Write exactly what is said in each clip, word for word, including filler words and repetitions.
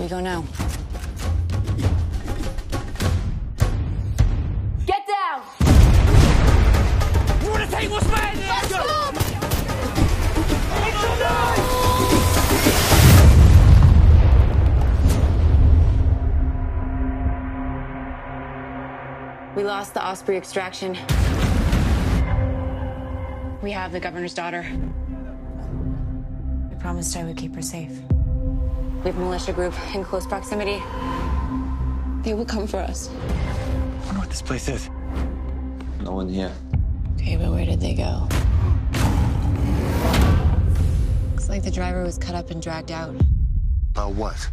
we go now? Get down! You wanna take what's mine? Let's go! We lost the Osprey extraction. We have the governor's daughter. I promised I would keep her safe. We have a militia group in close proximity. They will come for us. I wonder what this place is. No one here. Okay, but where did they go? Looks like the driver was cut up and dragged out. About what?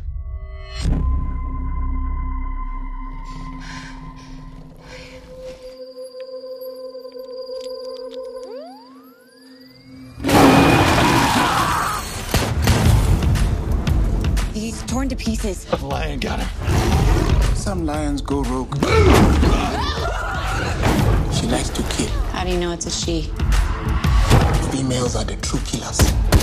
He's torn to pieces. The lion got him. Some lions go rogue. She likes to kill. How do you know it's a she? Females are the true killers.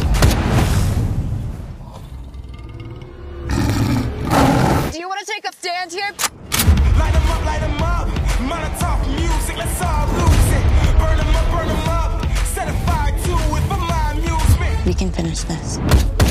Do you want to take a stand here? Light 'em up, light 'em up. Molotov music, let's all lose it. Burn 'em up, burn 'em up. Set a fire to it for my amusement. We can finish this.